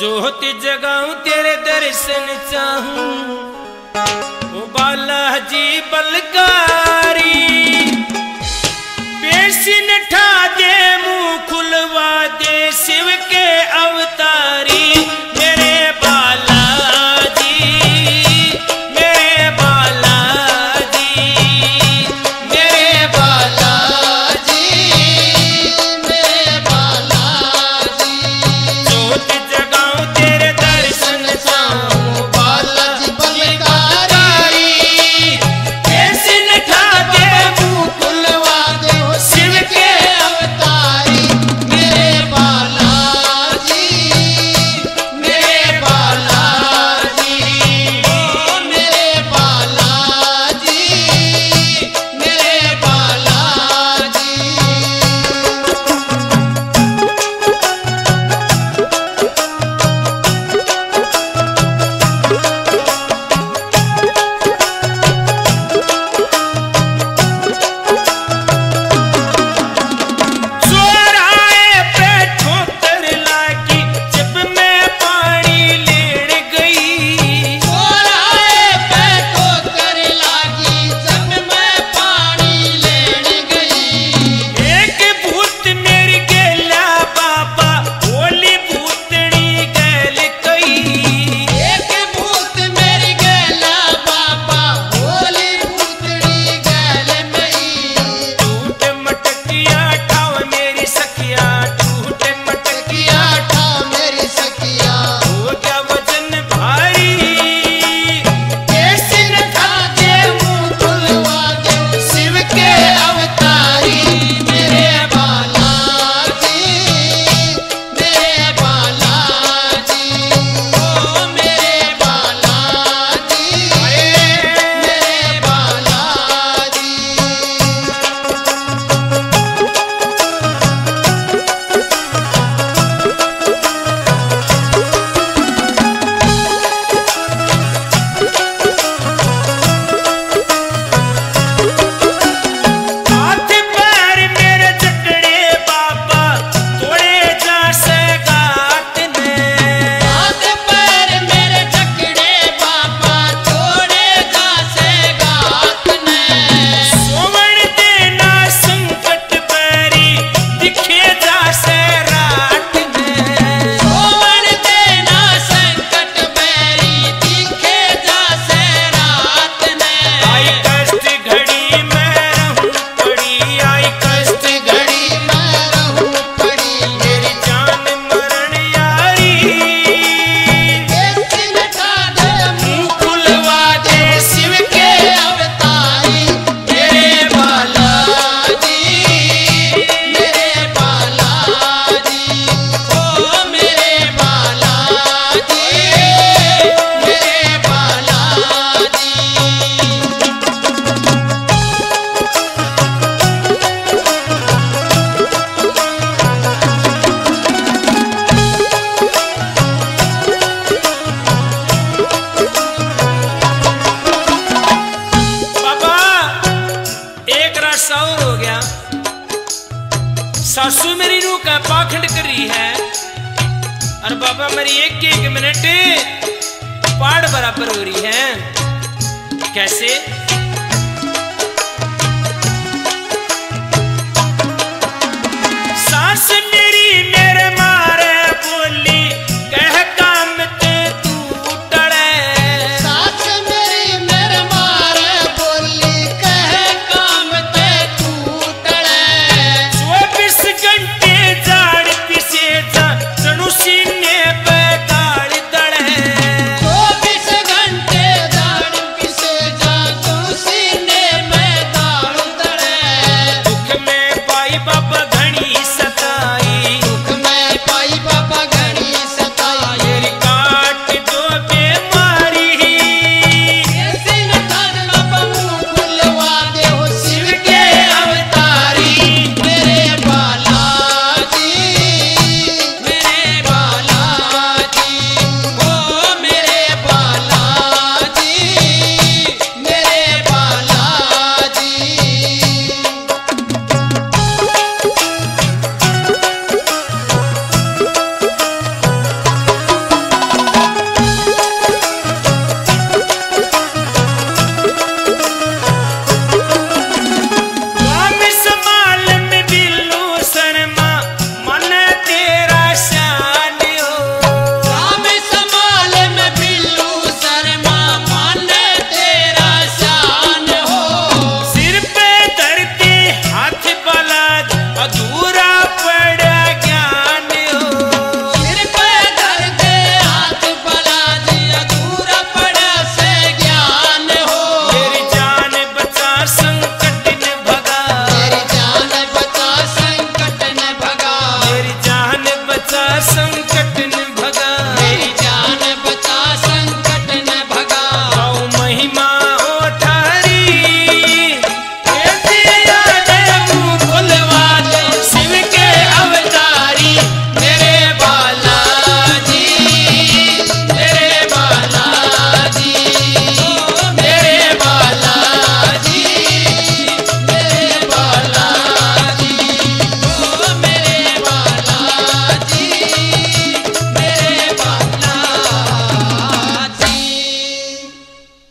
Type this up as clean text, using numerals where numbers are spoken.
जोत जगाऊं तेरे दर्शन चाहूं, ओ बालाजी बलकारी। बेसिन ठा दे मुंह खुलवा दे शिव के अवतारी। मेरे बालाजी, मेरे बालाजी, मेरे बालाजी, मेरे बालाजी। जोत जगाऊं तेरे दर्शन चाहूं, बालाजी बलकारी। बेसिन ठा दे मुंह खुलवा दे शिव के अवतारी। मेरे बालाजी, मेरे बालाजी, ओ मेरे बालाजी, मेरे बालाजी। जोर आए पे ठोकर लागी, जब मैं पानी लेड़ गई। जोर आए पे ठोकर लागी, जब मैं पानी लेन गई। एक भूत मेरी गेला बाबा, होली भूतनी गैल कई। एक भूत मेरी गेला बाबा, होली भूतड़ी गैल मई। टूट मटकिया ठाव मेरी सखिया, टूट मटकिया किया ठा मेरी सखिया, हो गया वजन भारी। बेसिन ठा दे मुंह खुलवा दे शिव के अवतारी। मेरे बालाजी, मेरे बालाजी, ओ मेरे बालाजी, मेरे बालाजी। हाथ पैर मेरे जटड़े बाबा, तोड़े जा से गात ने। हाथ पैर मेरे जकड़े बाबा, तोड़े जा से गात ने। सोवण देना संकट पैरी, दिखे जा से रात ने। सोवन देना संकट बैरी, दिखे जा से रात ने। आई कष्ट घड़ी मैं रहूं पड़ी, आई कष्ट घड़ी मैं रहूं पड़ी, मेरी जान मरण यारी। बेसिन ठा दे मुंह खुलवा दे शिव के अवतारी। मेरे बालाजी, मेरे बालाजी, ओ मेरे बालाजी, मेरे बालाजी। बाबा एक रात और हो गया। सासू मेरी रूह का पाखंड कर रही है, और बाबा मेरी एक मिनट पाड़ बराबर हो रही है। कैसे?